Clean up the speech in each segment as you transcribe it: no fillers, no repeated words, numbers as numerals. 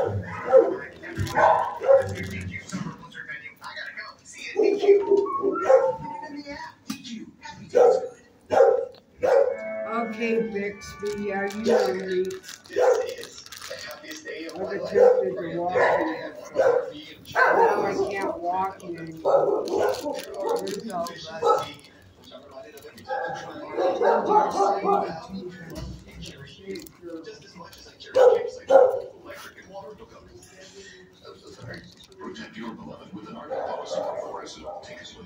Okay, Bixby, are you ready? I've attempted to walk in. Now I can't walk in anymore. There's all that. Protect your beloved with an art policy. Take as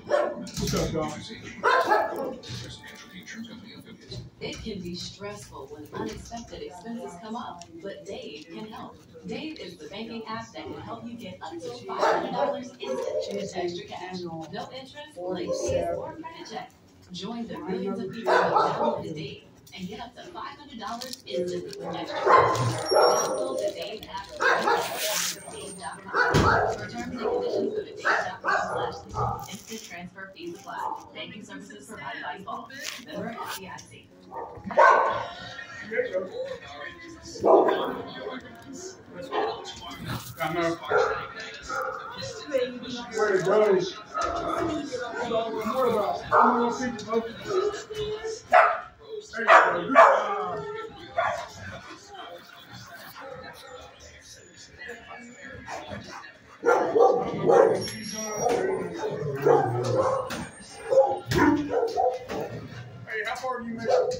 It can be stressful when unexpected expenses come up, but Dave can help. Dave is the banking app that can help you get up to $500 instant with extra cash. No interest, late fees, or credit check. Join the millions of people who downloaded Dave and get up to $500 instantly with extra cash. Download the Dave app at Dave.com. For terms and conditions, go to Dave.com/. Instant transfer fees apply. Banking services provided by Vault. Member PACC. Where it goes. Hey, how far do you make it?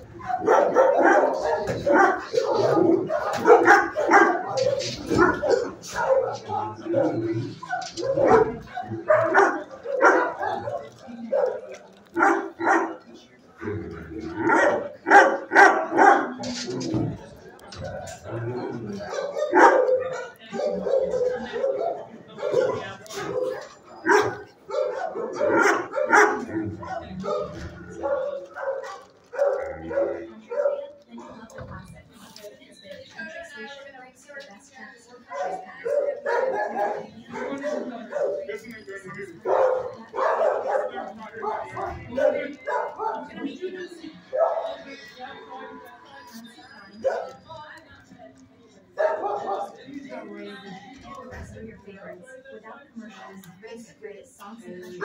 Your favorites without commercials, great songs and country.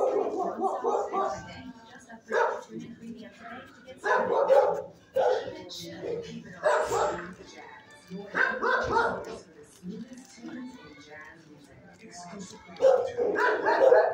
Just upgrade to the premium today to get started. Keep it all jazz. Your for the smoothest tunes in jazz music. Exclusively.